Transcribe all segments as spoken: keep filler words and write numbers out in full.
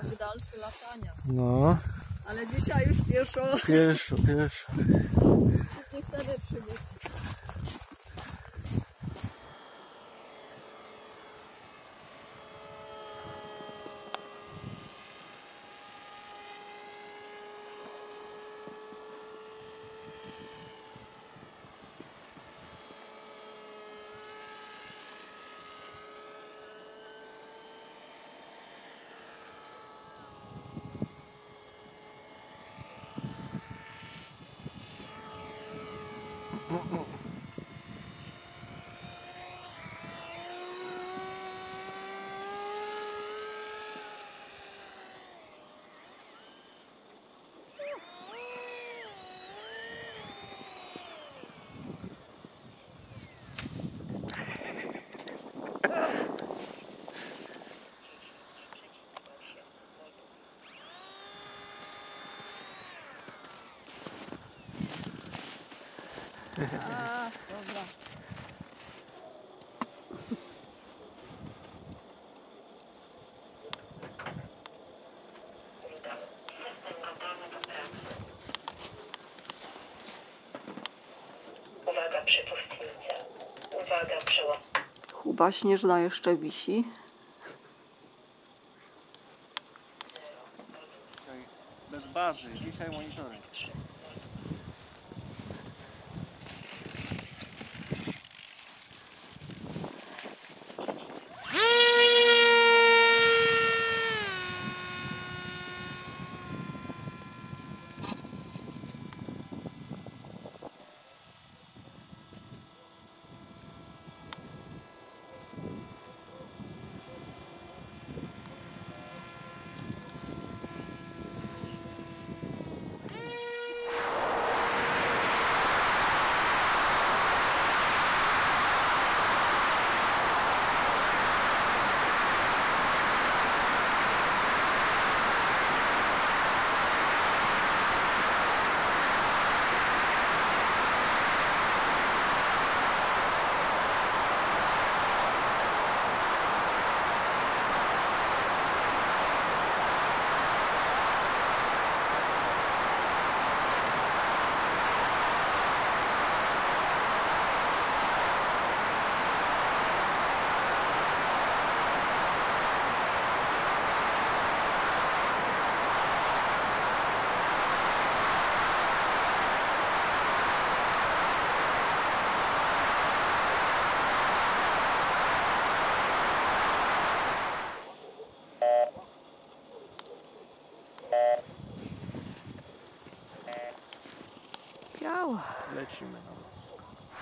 dalsze latania. No. Ale dzisiaj już pieszo. Pieszo, pieszo. Nie wtedy przybyć. A, dobra. System gotowy do pracy. Uwaga przepustnica. Uwaga przełom. Chuba śnieżna jeszcze wisi. Bez bazy, dzisiaj monitoring. Biała. Lecimy na morsko.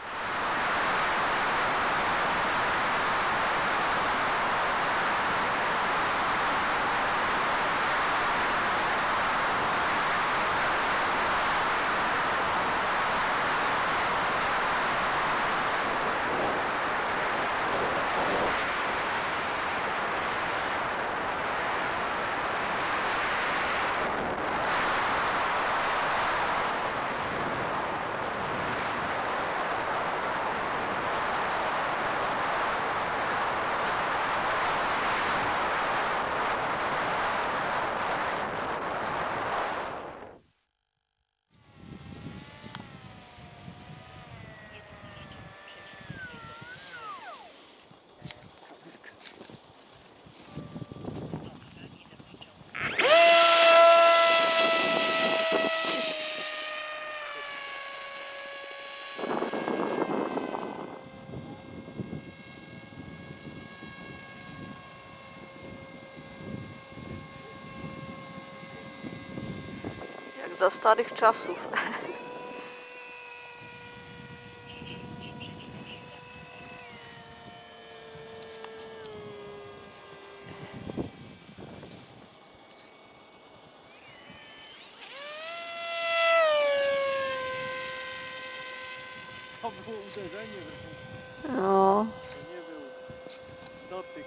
Jak za starych czasów. To było uderzenie we No. To nie był dotyk.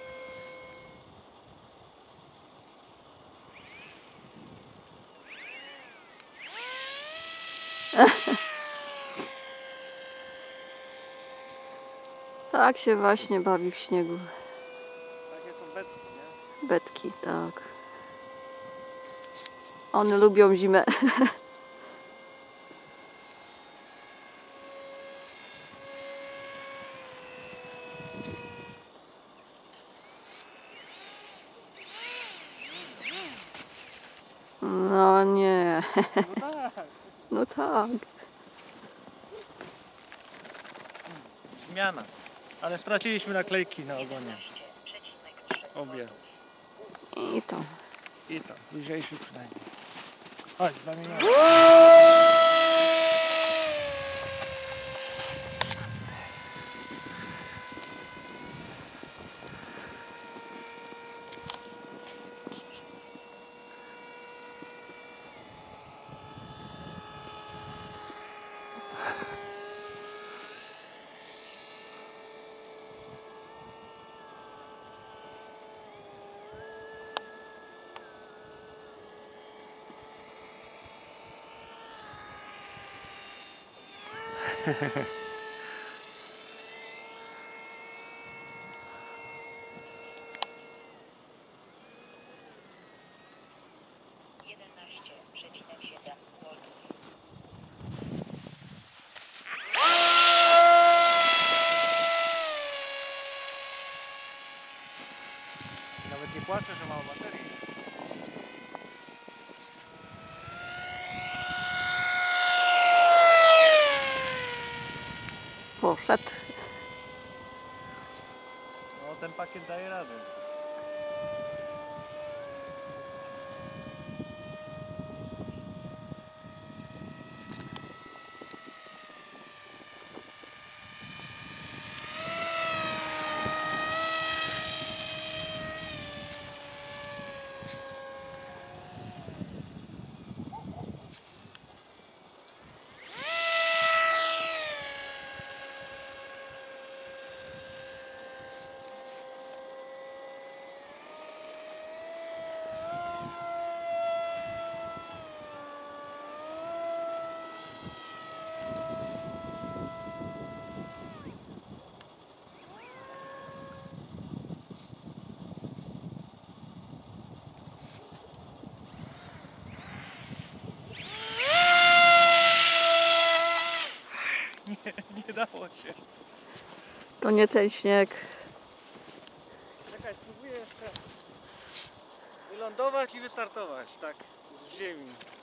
Tak się właśnie bawi w śniegu. Takie są betki, nie? Betki, tak. One lubią zimę. No nie. No tak. No tak. Zmiana. Ale straciliśmy naklejki na ogonie. Obie. I to. I to. Lżejszy przynajmniej. Chodź, zamieniamy. jedenaście przecinek siedem voltów. Nawet nie płaczę, że mało baterii. Poszedł. No ten pakiet daje radę. Nie, nie dało się. To nie ten śnieg. Czekaj, spróbuję jeszcze wylądować i wystartować, tak, z ziemi.